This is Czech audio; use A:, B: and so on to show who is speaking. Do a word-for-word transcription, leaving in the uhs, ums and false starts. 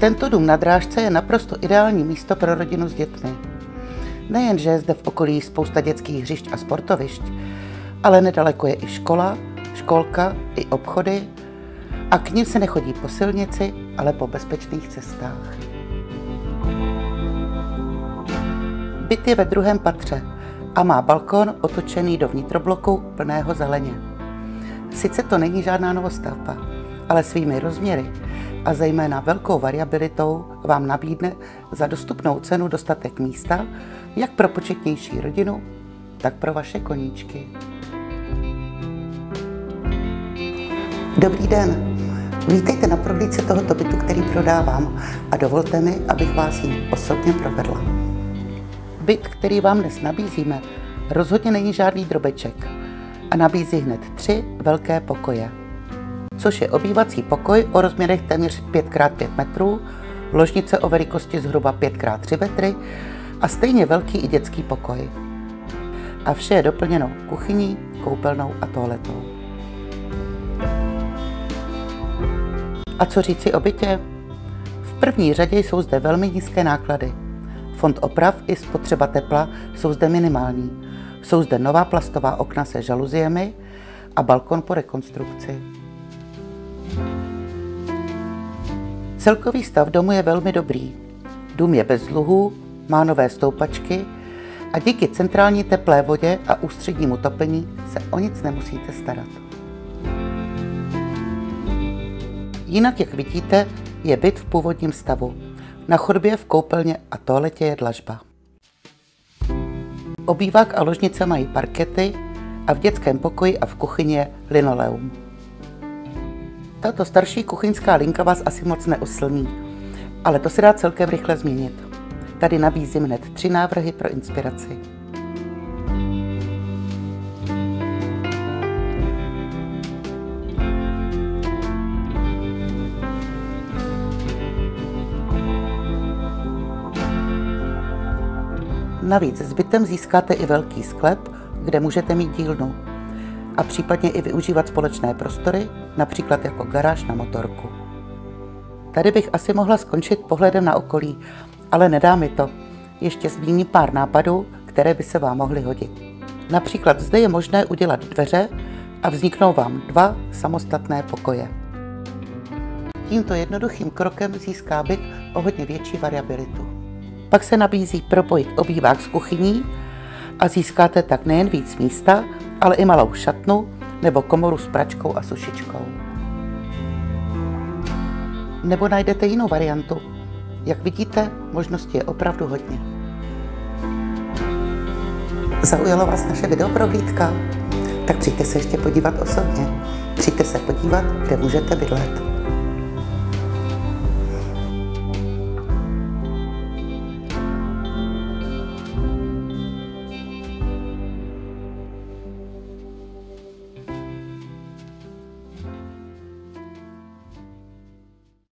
A: Tento dům na Drážce je naprosto ideální místo pro rodinu s dětmi. Nejenže je zde v okolí spousta dětských hřišť a sportovišť, ale nedaleko je i škola, školka, i obchody a k nim se nechodí po silnici, ale po bezpečných cestách. Byt je ve druhém patře a má balkon otočený do vnitrobloku plného zeleně. Sice to není žádná novostavba, ale svými rozměry a zejména velkou variabilitou vám nabídne za dostupnou cenu dostatek místa, jak pro početnější rodinu, tak pro vaše koníčky. Dobrý den, vítejte na prohlídce tohoto bytu, který prodávám, a dovolte mi, abych vás jím osobně provedla. Byt, který vám dnes nabízíme, rozhodně není žádný drobeček a nabízí hned tři velké pokoje, což je obývací pokoj o rozměrech téměř pět krát pět metrů, ložnice o velikosti zhruba pět krát tři metry a stejně velký i dětský pokoj. A vše je doplněno kuchyní, koupelnou a toaletou. A co říci o bytě? V první řadě jsou zde velmi nízké náklady. Fond oprav i spotřeba tepla jsou zde minimální. Jsou zde nová plastová okna se žaluziemi a balkon po rekonstrukci. Celkový stav domu je velmi dobrý. Dům je bez dluhů, má nové stoupačky a díky centrální teplé vodě a ústřednímu topení se o nic nemusíte starat. Jinak, jak vidíte, je byt v původním stavu. Na chodbě, v koupelně a toaletě je dlažba. Obývák a ložnice mají parkety a v dětském pokoji a v kuchyni je linoleum. Tato starší kuchyňská linka vás asi moc neuslní, ale to se dá celkem rychle změnit. Tady nabízím hned tři návrhy pro inspiraci. Navíc s bytem získáte i velký sklep, kde můžete mít dílnu a případně i využívat společné prostory, například jako garáž na motorku. Tady bych asi mohla skončit pohledem na okolí, ale nedá mi to. Ještě zmíním pár nápadů, které by se vám mohly hodit. Například zde je možné udělat dveře a vzniknou vám dva samostatné pokoje. Tímto jednoduchým krokem získá byt o hodně větší variabilitu. Pak se nabízí propojit obývák s kuchyní a získáte tak nejen víc místa, ale i malou šatnu nebo komoru s pračkou a sušičkou. Nebo najdete jinou variantu. Jak vidíte, možností je opravdu hodně. Zaujalo vás naše videoprohlídka? Tak přijďte se ještě podívat osobně. Přijďte se podívat, kde můžete bydlet.